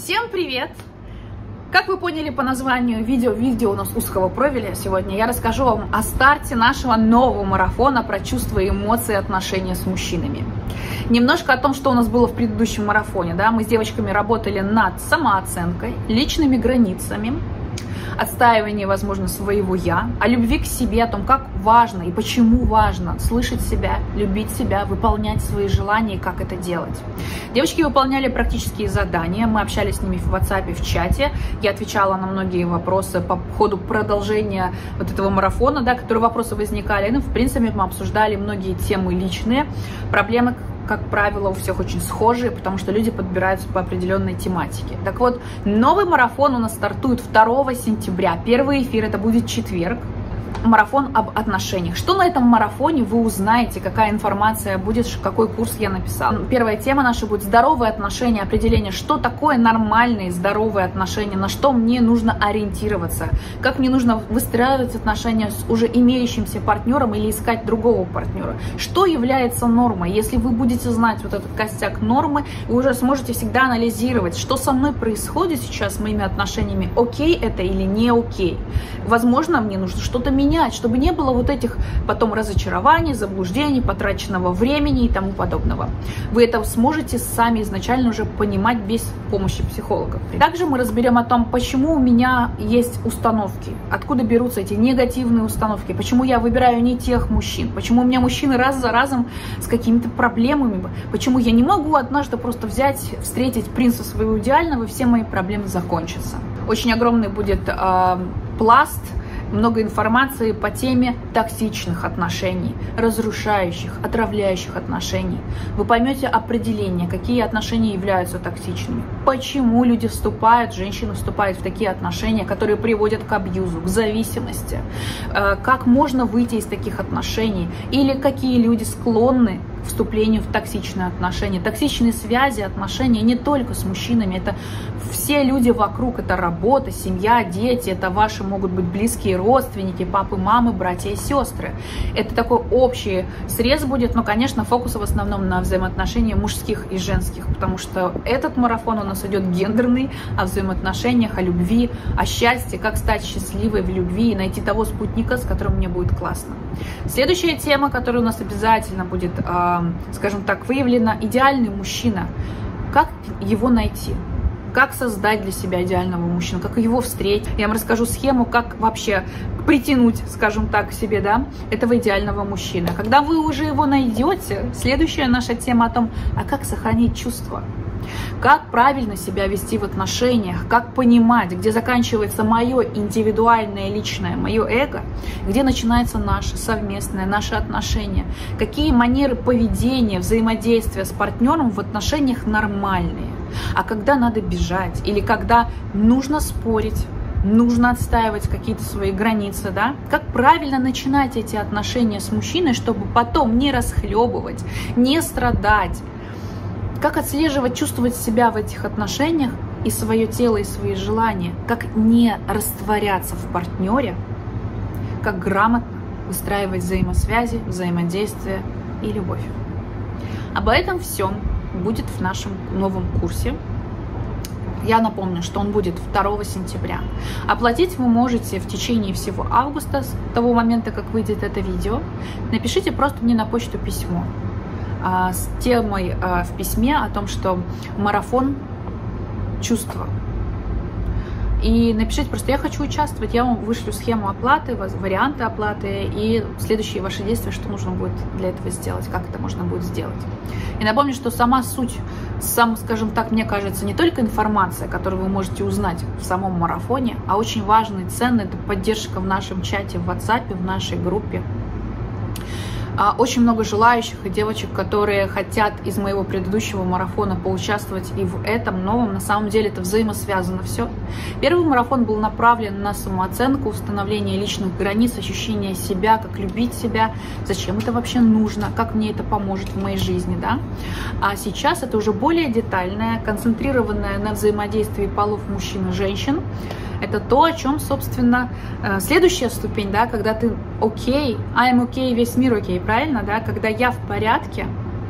Всем привет! Как вы поняли по названию видео у нас узкого профиля сегодня, я расскажу вам о старте нашего нового марафона про чувства, эмоции и отношения с мужчинами. Немножко о том, что у нас было в предыдущем марафоне. Да? Мы с девочками работали над самооценкой, личными границами, отстаивание, возможно, своего «я», о любви к себе, о том, как важно и почему важно слышать себя, любить себя, выполнять свои желания и как это делать. Девочки выполняли практические задания, мы общались с ними в WhatsApp, в чате, я отвечала на многие вопросы по ходу продолжения вот этого марафона, да, которые вопросы возникали. Ну, в принципе, мы обсуждали многие темы личные, проблемы, как правило, у всех очень схожие, потому что люди подбираются по определенной тематике. Так вот, новый марафон у нас стартует 2 сентября. Первый эфир, это будет четверг. Марафон об отношениях. Что на этом марафоне вы узнаете, какая информация будет, какой курс я написала. Первая тема наша будет здоровые отношения, определение, что такое нормальные здоровые отношения, на что мне нужно ориентироваться, как мне нужно выстраивать отношения с уже имеющимся партнером или искать другого партнера. Что является нормой? Если вы будете знать вот этот костяк нормы, вы уже сможете всегда анализировать, что со мной происходит сейчас с моими отношениями, окей это или не окей. Возможно, мне нужно что-то менять, чтобы не было вот этих потом разочарований, заблуждений, потраченного времени и тому подобного. Вы это сможете сами изначально уже понимать без помощи психологов. Также мы разберем о том, почему у меня есть установки, откуда берутся эти негативные установки, почему я выбираю не тех мужчин, почему у меня мужчины раз за разом с какими-то проблемами, почему я не могу однажды просто взять, встретить принца своего идеального, и все мои проблемы закончатся. Очень огромный будет пласт, много информации по теме токсичных отношений, разрушающих, отравляющих отношений. Вы поймете определение, какие отношения являются токсичными, почему люди вступают, женщины вступают в такие отношения, которые приводят к абьюзу, к зависимости, как можно выйти из таких отношений, или какие люди склонны к вступлению в токсичные отношения. Токсичные связи, отношения не только с мужчинами, это все люди вокруг, это работа, семья, дети, это ваши могут быть близкие родственники, папы, мамы, братья и сестры. Это такой общий срез будет, но, конечно, фокус в основном на взаимоотношениях мужских и женских, потому что этот марафон у нас идет гендерный, о взаимоотношениях, о любви, о счастье, как стать счастливой в любви и найти того спутника, с которым мне будет классно. Следующая тема, которая у нас обязательно будет, скажем так, выявлена, идеальный мужчина. Как его найти? Как создать для себя идеального мужчину, как его встретить. Я вам расскажу схему, как вообще притянуть, скажем так, к себе, да, этого идеального мужчины. Когда вы уже его найдете, следующая наша тема о том, а как сохранить чувства. Как правильно себя вести в отношениях, как понимать, где заканчивается мое индивидуальное, личное, мое эго, где начинается наше совместное, наши отношения, какие манеры поведения, взаимодействия с партнером в отношениях нормальные, а когда надо бежать или когда нужно спорить, нужно отстаивать какие-то свои границы, да? Как правильно начинать эти отношения с мужчиной, чтобы потом не расхлебывать, не страдать. Как отслеживать, чувствовать себя в этих отношениях и свое тело, и свои желания. Как не растворяться в партнере. Как грамотно выстраивать взаимосвязи, взаимодействие и любовь. Об этом всем будет в нашем новом курсе. Я напомню, что он будет 2 сентября. Оплатить вы можете в течение всего августа, с того момента, как выйдет это видео. Напишите просто мне на почту письмо с темой в письме о том, что марафон чувства. И напишите просто, я хочу участвовать, я вам вышлю схему оплаты, варианты оплаты и следующие ваши действия, что нужно будет для этого сделать, как это можно будет сделать. И напомню, что сама суть, скажем так, мне кажется, не только информация, которую вы можете узнать в самом марафоне, а очень важный, ценный, это поддержка в нашем чате, в WhatsApp, в нашей группе. Очень много желающих и девочек, которые хотят из моего предыдущего марафона поучаствовать и в этом новом. На самом деле это взаимосвязано все. Первый марафон был направлен на самооценку, установление личных границ, ощущение себя, как любить себя, зачем это вообще нужно, как мне это поможет в моей жизни, да? А сейчас это уже более детальное, концентрированное на взаимодействии полов мужчин и женщин. Это то, о чем, собственно, следующая ступень, да, когда ты окей, I'm окей, весь мир окей, правильно, да, когда я в порядке,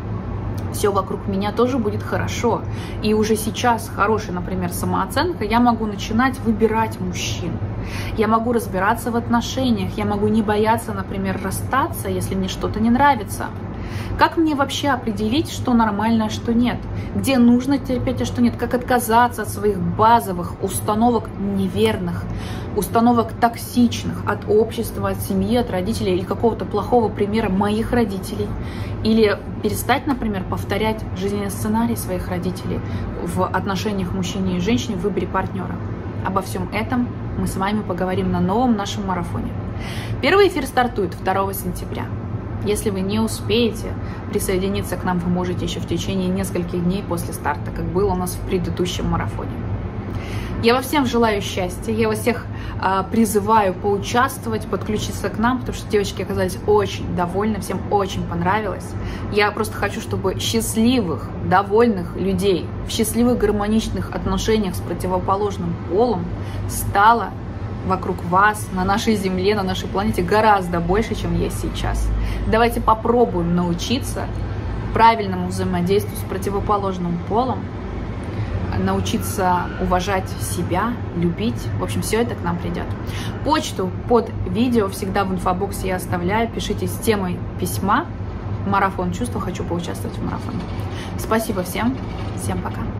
все вокруг меня тоже будет хорошо. И уже сейчас хорошая, например, самооценка, я могу начинать выбирать мужчин. Я могу разбираться в отношениях, я могу не бояться, например, расстаться, если мне что-то не нравится. Как мне вообще определить, что нормально, а что нет? Где нужно терпеть, а что нет? Как отказаться от своих базовых установок неверных, установок токсичных от общества, от семьи, от родителей или какого-то плохого примера моих родителей? Или перестать, например, повторять жизненный сценарий своих родителей в отношениях мужчины и женщины в выборе партнера? Обо всем этом мы с вами поговорим на новом нашем марафоне. Первый эфир стартует 2 сентября. Если вы не успеете присоединиться к нам, вы можете еще в течение нескольких дней после старта, как было у нас в предыдущем марафоне. Я вам всем желаю счастья, я вас всех призываю поучаствовать, подключиться к нам, потому что девочки оказались очень довольны, всем очень понравилось. Я просто хочу, чтобы счастливых, довольных людей в счастливых, гармоничных отношениях с противоположным полом стало вокруг вас, на нашей Земле, на нашей планете гораздо больше, чем есть сейчас. Давайте попробуем научиться правильному взаимодействию с противоположным полом, научиться уважать себя, любить. В общем, все это к нам придет. Почту под видео всегда в инфобоксе я оставляю. Пишите с темой письма «Марафон чувства. Хочу поучаствовать в марафоне». Спасибо всем. Всем пока.